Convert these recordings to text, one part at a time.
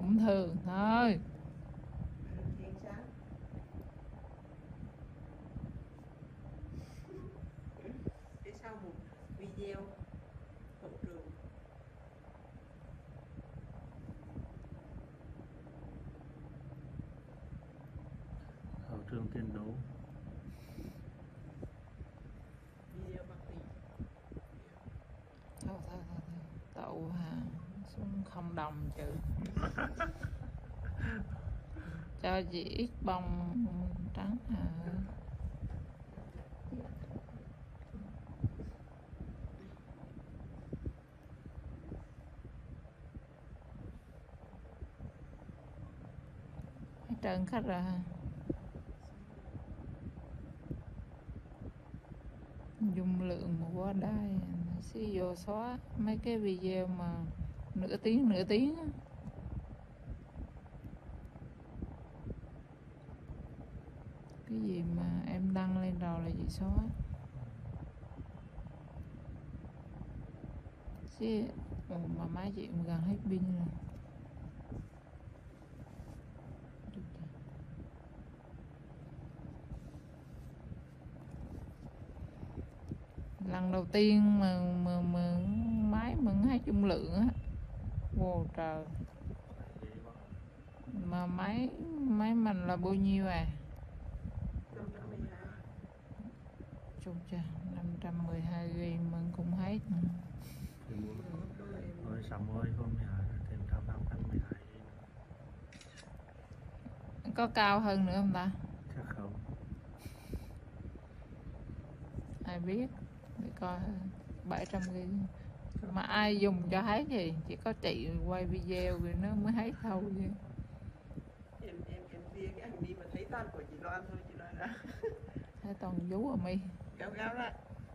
cũng thường thôi. Phía sau một video hậu trường. Hậu trường tiền đấu. Video bạc tỷ. Thôi tậu hàng xuống không đồng chữ. Cho chị ít bông trắng hả? Hết trơn khách rồi hả? Dung lượng quá đai sẽ vô xóa mấy cái video mà nửa tiếng á. Cái gì mà em đăng lên đầu là chị xóa. Chứ mà máy chị cũng gần hết pin rồi. Lần đầu tiên mà máy mừng hết dung lượng á. Wow trời. Mà máy mình là bao nhiêu à? 512. Chục cha 512 GB mình cũng hết. Thì mua rồi xong rồi hôm 12 thêm 512 Có cao hơn nữa không ta? chắc không. Ai biết, để coi 700 GB. Mà ai dùng cho hết gì, chỉ có chị quay video thì nó mới hết thôi chứ. Em ria cái hành vi mà thấy toàn của chị Loan thôi, chị Loan đã Thấy toàn vú ở mi. gáo ra.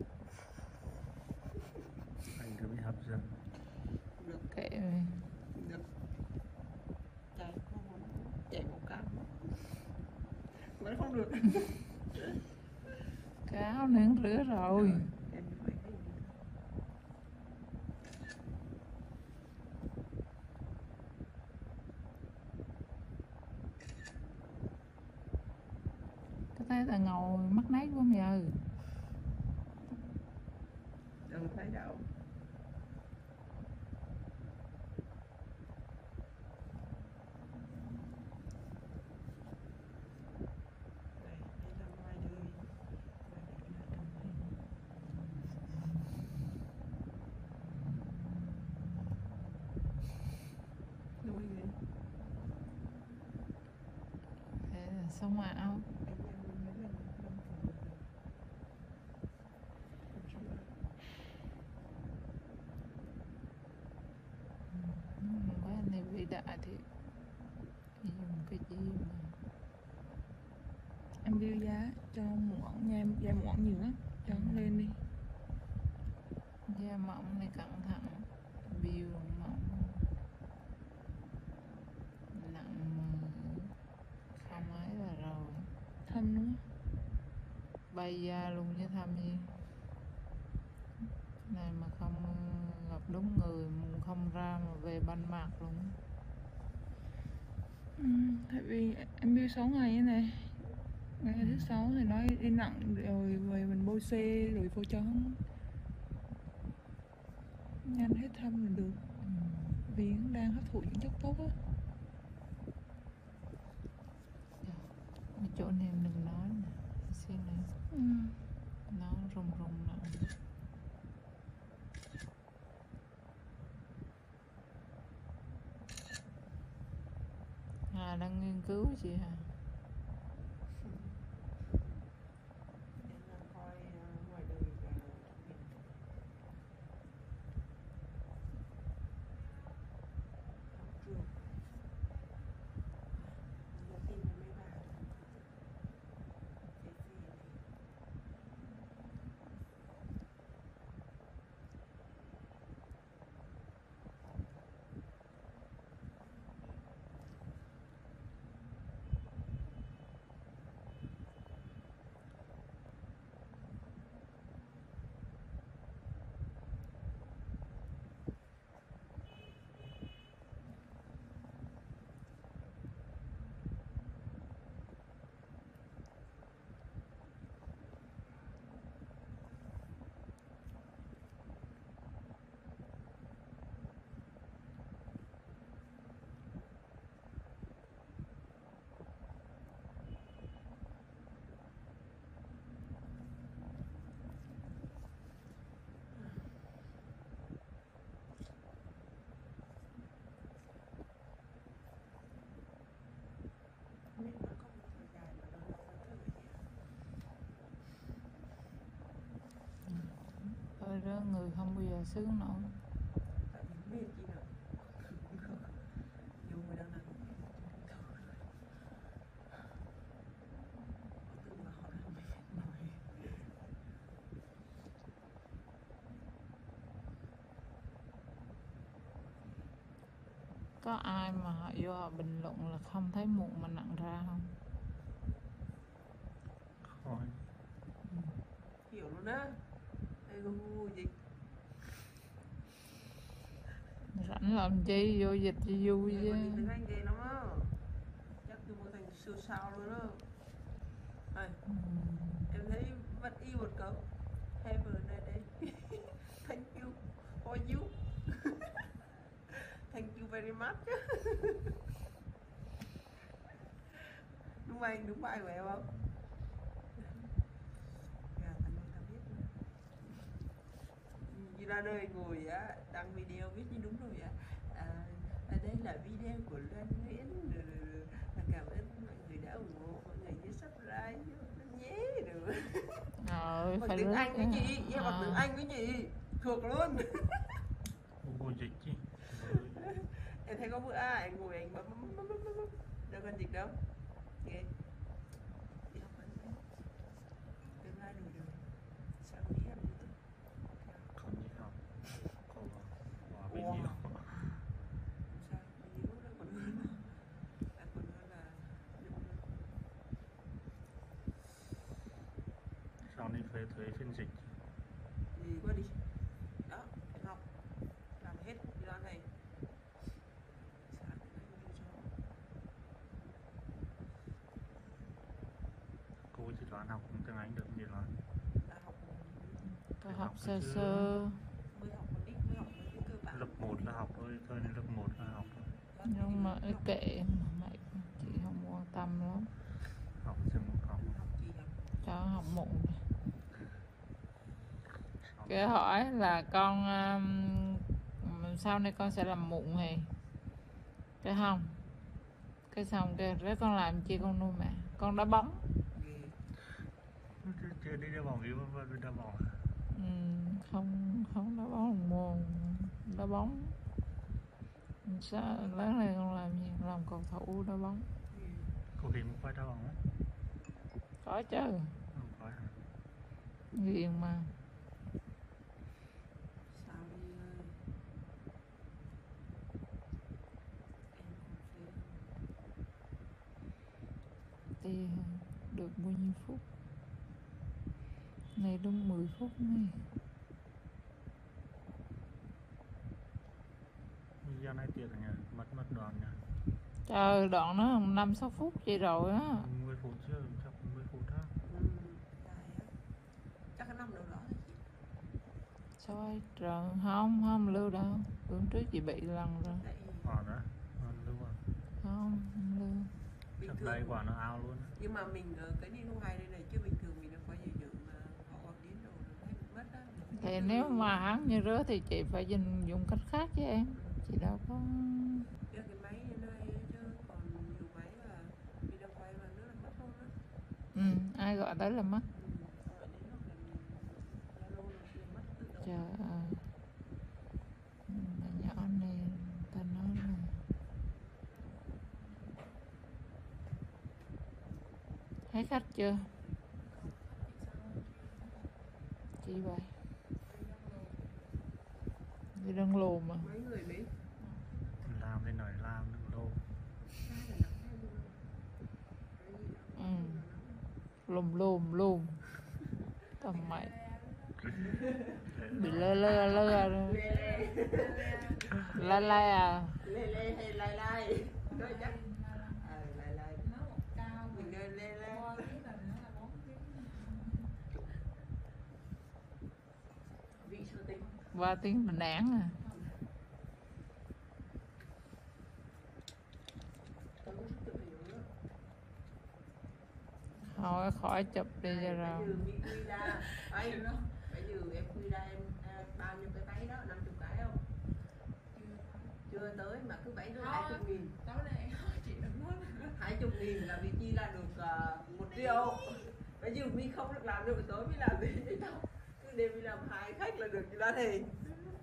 Anh cứ bị hấp dẫn. Được. Kệ Được. Chạy một cam vẫn không được. cái áo nướng rửa rồi. Em phải Cái thấy là ngồi mắc nấy quá giờ. đừng thấy đâu. Đây là ngoài đời. Đuôi gì? Thế là sống ảo. Quá này vĩ đại thì dùng cái gì mà Em bill giá cho muỗng nha em, da muỗng nhiều lắm, cho nó lên đi. da mỏng này cẩn thận, bill mỏng nặng không ấy là rồi Thâm đúng không? bay da luôn chứ thăm gì. Này mà không gặp đúng người không ra mà về ban mặt luôn. Tại vì em bill 6 ngày như này, ngày thứ 6 thì nói đi nặng rồi về mình bôi C rồi phô trắng nhanh hết thâm là được. Vì nó đang hấp thụ những chất tốt á. Ở chỗ này đừng nói nè, xin này nó rung nè. Hà đang nghiên cứu gì hả? Em đang coi ngoài đời và mình. Học trường. Nhắn tin với mấy bà. Cái gì thì là sướng nổi. Tại vì mệt chị nữa. Nhiều người đang nằm. Tự mà họ đang mệt mỏi. Có ai mà họ vô họ bình luận là không thấy mụn mà nặng ra không? Khỏi. Hiểu luôn á. Ê gu dịch. Rảnh làm chi, vô dịch cho vui Em chứ. còn nhìn tiếng Anh ghê lắm á. Chắc tôi muốn thành siêu sao luôn á. Đây, em thấy vẫn y một câu. Have a nice day. Thank you for you. Thank you very much. Đúng anh, đúng bài của em không? Dạ, ta biết. Như ra đây ngồi á, đăng video viết như đúng rồi á. Đây là video của Loan Nguyễn. Cảm ơn mọi người đã ủng hộ, mọi người nhớ subscribe nhé. Bằng Phải tiếng lướt Anh với á. chị, em bằng tiếng Anh với chị, thuộc luôn. Cô dịch chứ. Em thấy có bữa anh ngồi anh bấm đâu cần dịch đâu. Ghê. Đi học anh. Tương lai đủ rồi. Sao đi em nữa? Không đi học. Cô bỏ bị Wow. nhiều. Sao? Nhiều nó còn hơn mà. À, còn hơn là Sau này thuế phiên dịch. thì qua đi. Đó, em học. Làm hết cái đoạn này. Sáng anh đi cho. Cô chỉ toán học tiếng Anh được gì nói. Đã học Có Phải học học sơ chứ. sơ. mới học một ít, mới học một ít cơ bản. Lớp 1 là học thôi, thôi đến lớp 1 là học thôi. Nhưng mà kệ mày, chị không quan tâm lắm. Học xem học. Học gì học? Cho học mụn. Cái hỏi là con sau này con sẽ làm mụn thì cái không, cái xong cái con làm chi con nuôi mẹ, con đá bóng. Ghê. Chưa đi đá bóng, yêu đá bóng. Không đá bóng môn, đá bóng. Sao lớn này con làm gì, làm cầu thủ đá bóng. Cô Hiếm quay đá bóng á? Có chứ, Không phải hả? ghiền mà. Sao đi ơi. Em không thấy. Thì được bao nhiêu phút này, đúng 10 phút này. Giờ này tiệt nhỉ, mất đoạn nhỉ. Trời, đoạn nó 5-6 phút vậy rồi á. 10 phút chứ, chắc 10 phút đó. Dài á. Chắc cái năm đâu đó thôi chị. Sao ai trời, không lưu đâu. Bữa trước chị bị lần rồi. Tại Còn đó, lưu à. Không lưu. bình Chắc thường. đây quả nó ao luôn. Nhưng mà mình cái đi ngoài đây này chứ bình thường mình đâu có gì dự mà họ gọi đến đâu rồi hết mất á. Thì nếu mà hắn như rứa thì chị phải dùng cách khác chứ em. Chị đâu có. Đưa cái máy như này chứ còn nhiều máy là đi đâu quay mà nữa là mất luôn á. Ai gọi tới là mất. Xong rồi đến lúc mình Zalo nó sẽ mất tự động. Trời ơi, bà nhỏ này ta nói là thấy khách chưa? Chị vậy đi đang lùm mà. Mấy người Mỹ Làm thế nói làm đừng lâu. Lùm tầm mày bị lơ rồi. La à. lê hay lai nói chắc lai mình đưa lê vị sơ tính 3 tiếng mình nản à. Thôi khỏi chụp đi cho rồi. bây giờ Mỹ quy ra bây giờ em quy ra em bao nhiêu cái váy đó 50 cái không chưa tới mà cứ váy rồi 20.000 20.000 là vì chi ra được 1 triệu. Bây giờ Mi không được làm được tối mới làm gì vậy đâu, cứ đêm đi làm 2 khách là được như đó thì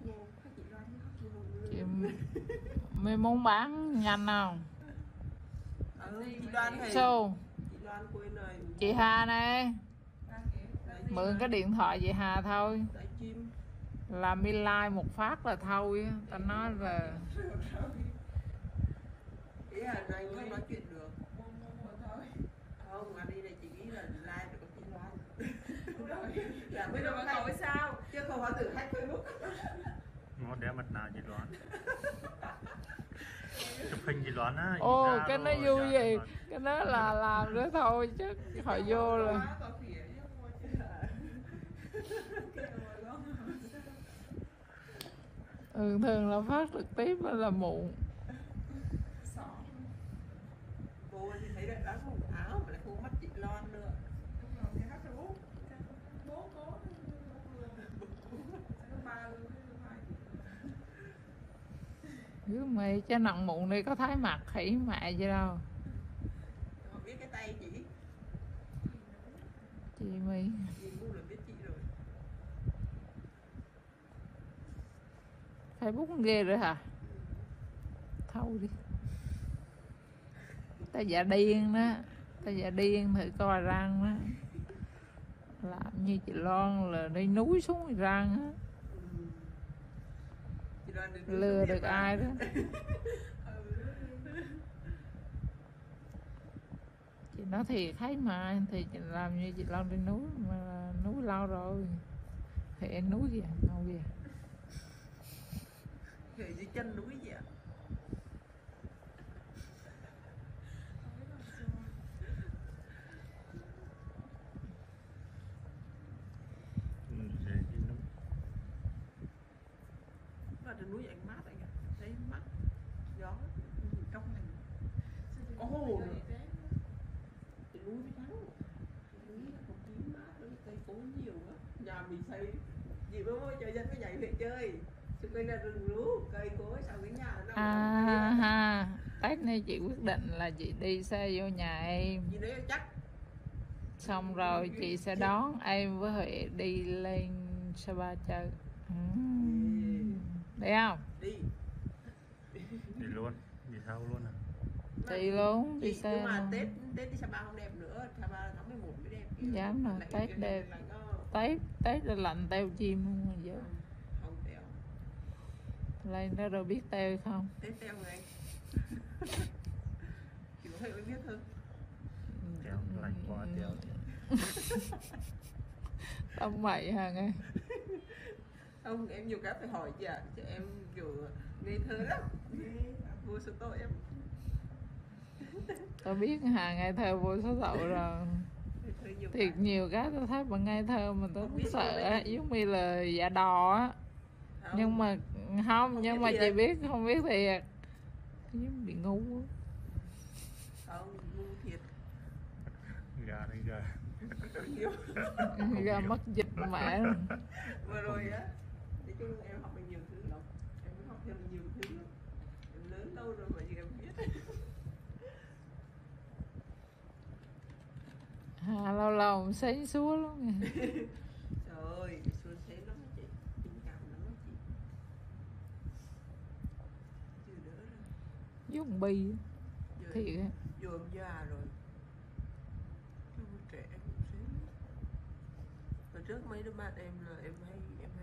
Nghe có chị Loan nó chị Hùng Chị mới muốn bán nhanh không? chị Loan thì Sao? chị Loan quên rồi. Chị Hà này, mượn cái điện thoại chị Hà thôi. Tại chim Là mi like một phát là thôi. Ta nói là ý là anh không nói chuyện được. Không, anh đi này chị nghĩ là like được có chị Loan. Là mới đâu mà hỏi sao chứ không phải tự hack Facebook. Nó đeo mặt nạ chị Loan. Chụp hình chị Loan á. ô nhìn ra cái nó rồi, vui dạ, gì, chị Loan. cái đó là làm nữa thôi chứ họ vô rồi. Thường là phát trực tiếp là muộn. Cô thì thấy đấy đó không áo mà lại không mắt chị Loan nữa. Chứ mày cho nặng mụn đi có thấy mặt khỉ mẹ gì đâu. Họ biết cái tay chị Chị mày nhìn cũng là biết chị rồi. Facebook ghê rồi hả? Thôi đi. Ta dạ điên đó. Ta dạ điên thử coi răng đó. Làm như chị Loan là đi núi xuống răng á. Chị Loan Lừa được ai đó. Chị nói thiệt thấy mà thì chị làm như chị Loan đi núi mà là núi lâu rồi. Thì em núi kìa, ngầu kìa. Thì dưới chân núi vậy ạ. Về cái núi. Mà trên núi anh mát anh ạ. Thấy mát gió nhìn trong lành. Có hồ nữa. Cái núi mới trắng. Cái núi không khí mát với cây cối nhiều á. Nhà mình xây gì mới môi cho dân mới nhảy về chơi. Xung quanh là rừng rú, cây cối sau cái nhà nó Ha, Tết nay chị quyết định là chị đi xe vô nhà em. gì đấy chắc. Xong rồi chị sẽ đón em với Huệ đi lên Sapa chơi. Đi không? Đi. Đi luôn. Đi sau luôn à. Đi luôn, đi Chị, xe nhưng mà luôn. Tết đi Sapa không đẹp nữa. Sapa là tháng 11 mới đẹp kia. Dám rồi, Lạnh Tết kia, đẹp. lạnh đó. Tết là lạnh teo chim luôn rồi giờ. Không teo. Lên đó rồi biết teo không? Tết teo ngay. Chỉ có Huệ mới biết thôi. Kéo lạnh quá kéo. Tâm mày hả nghe. Không, em nhiều cái phải hỏi chị ạ. Chứ em kiểu ngây thơ lắm. Vô số tội em. Tao biết Hà ngây thơ vô số tội rồi. Ngây thơ nhiều Thiệt cái. nhiều cái tao thấy mà ngây thơ mà tao Không cũng biết sợ luôn á, đấy. giống như là giả đò á. Không. Nhưng mà không, nhưng biết mà thiệt. chị biết không biết thiệt. Giống bị ngu á. Không, ngu thiệt. Gà đi gà. Nhiều. Ra mất dịch mẹ rồi. Vừa rồi á, nói chung em học được nhiều thứ lắm. Em cũng học thêm nhiều thứ lắm. Em lớn lâu rồi mà giờ em biết. Hà lâu lâu xấy xúa lắm nghe. Trời ơi, xuân xế lắm đó chị. Tình cảm lắm đó chị. Chưa đỡ rồi. Dùng bi á. Giờ, Thiệt á. giờ em già rồi. Chứ trẻ em cũng xế lắm. Hồi trước mấy đứa bạn em là em hay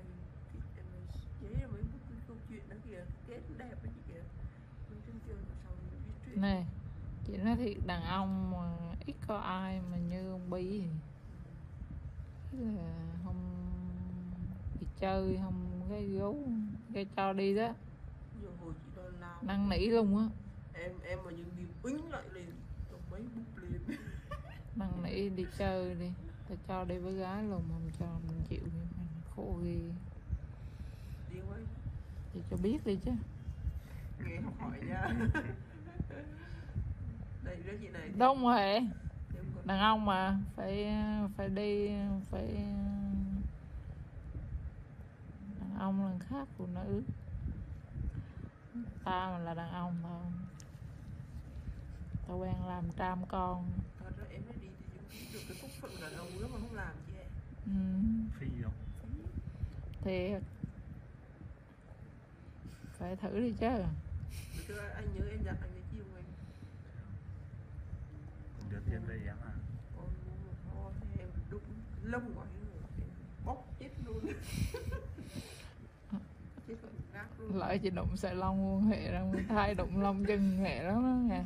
chế mấy bức câu chuyện đó kìa. Kết đẹp đó chị kìa. Bên trên trường mà sau em viết truyện. Nè, chị nói thiệt đàn ông mà ít có ai mà như ông Bi thì là không đi chơi, không cái gấu cái cho đi đó, Giờ hồi chị đòi làm. năn nỉ luôn á, Em mà những điều uýnh lại liền trong mấy bút liền. năn nỉ đi chơi đi, ta cho đi với gái luôn mà không cho mình chịu thì mình khổ ghê. Điên quá. Chị cho biết đi chứ. Nghe học hỏi nha. Đây đó chị này. Đúng rồi, Em còn đàn ông mà phải đi, phải đàn ông là khác phụ nữ, ta mà là đàn ông thôi, tao quen làm tram con. thật ra em mới đi thì cũng được cái phúc phận đàn ông nữa mà không làm chị ạ. Ừ, Phi không? thiệt phải thử đi chứ. Thưa anh nhớ em dặn anh cái chiêu em. Đưa tiền đây em à. Ôi thôi em đụng lông của em bóc chết luôn. Chết rồi ngáp luôn. Lỡ chị đụng sợi lông luôn hệ ra mới thay đụng lông chân hệ đó đó nha.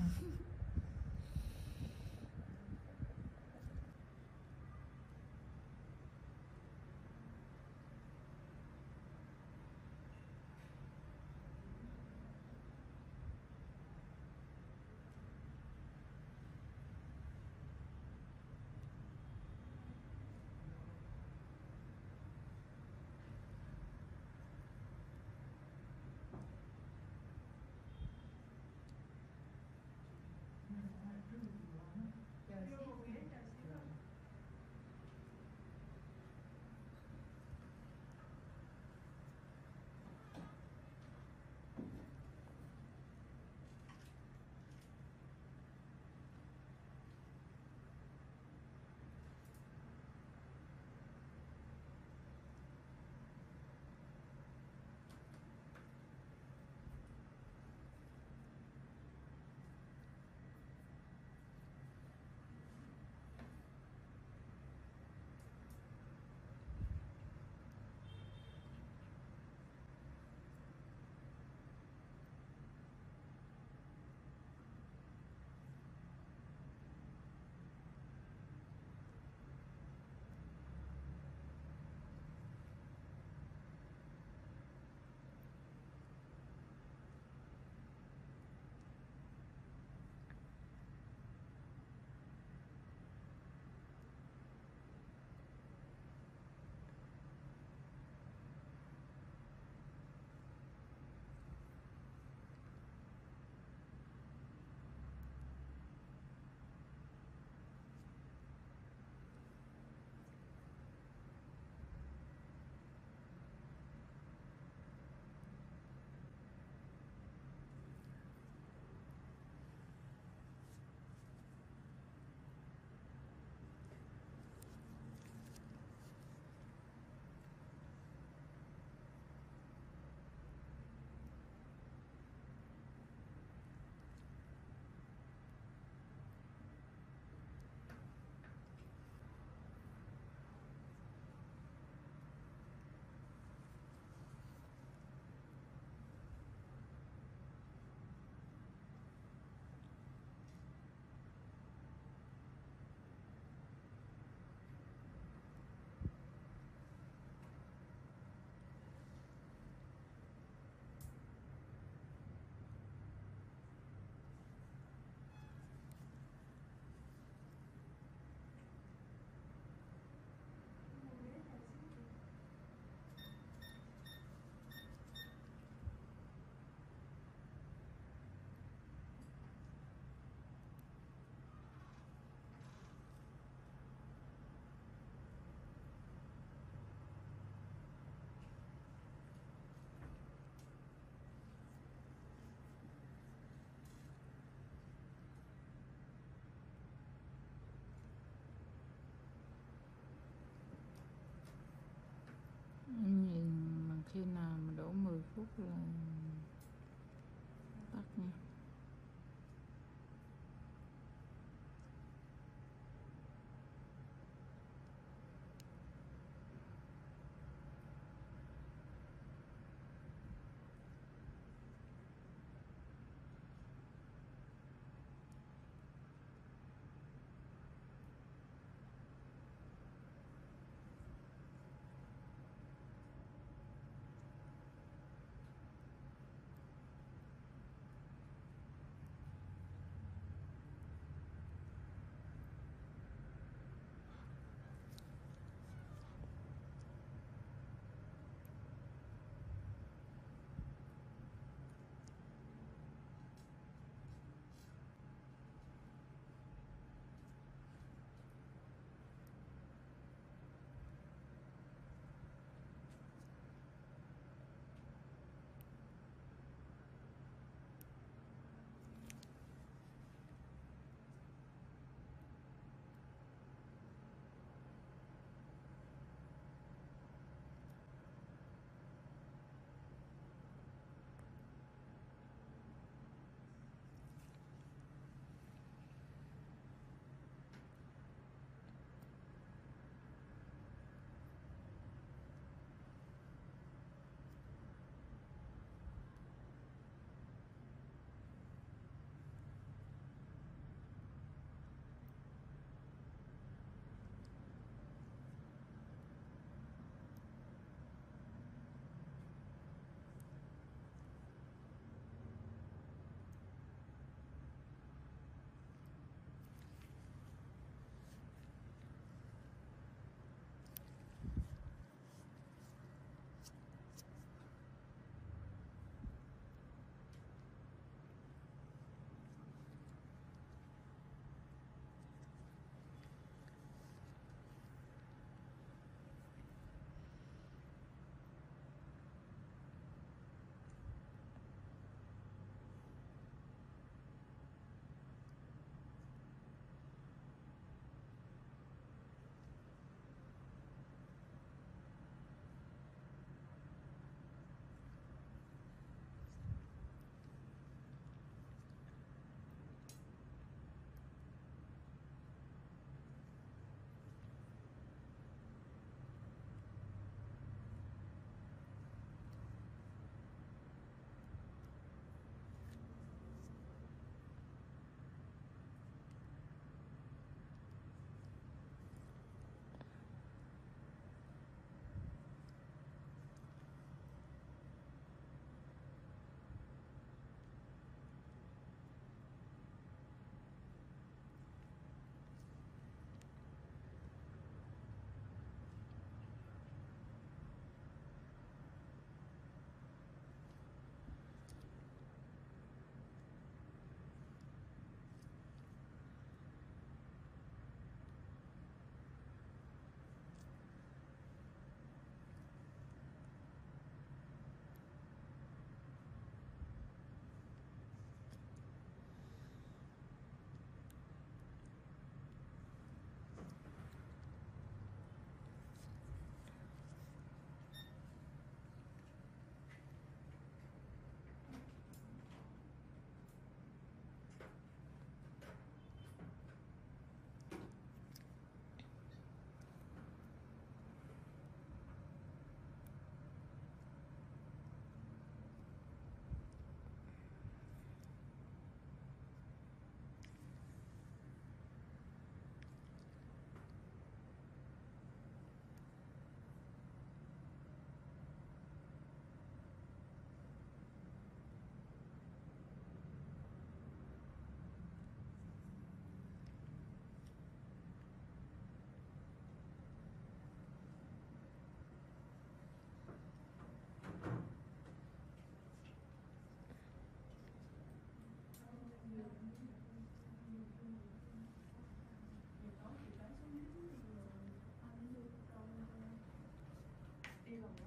đi rồi.